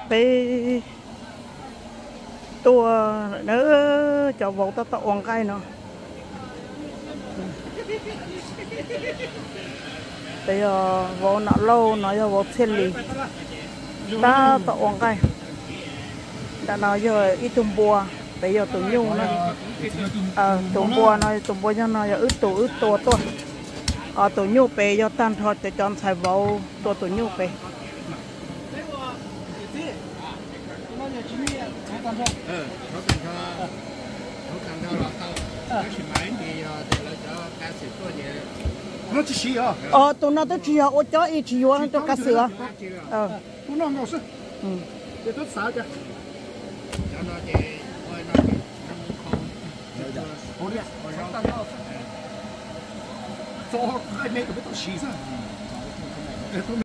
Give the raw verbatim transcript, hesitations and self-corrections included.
bé tua nữa cho vô tao tao ăn cây nữa bây giờ vô nọ lâu nói giờ vô thiên lý ta tao ăn cây đã nói giờ ít tôm bùa bây giờ tụi nhung nó ờ tôm bùa nói tôm bùa cho nó giờ ít tụ ít tua tua ờ tụi nhung về giờ tan thôi để cho xài vào tua tụi nhung về ừ, nó cần cho nó cần cho là tao nó chỉ máy thì để là cho cá sấuตัวนี้ nó chỉ xí à ờ tụi nó tới chiều ô cho ít chiều cho cá sấu ờ tụi nó ngon sức ừ để tốt sao chứ cho nó thì ôi nó thì nó không hổ đi cho cái này cũng biết tốt xí sao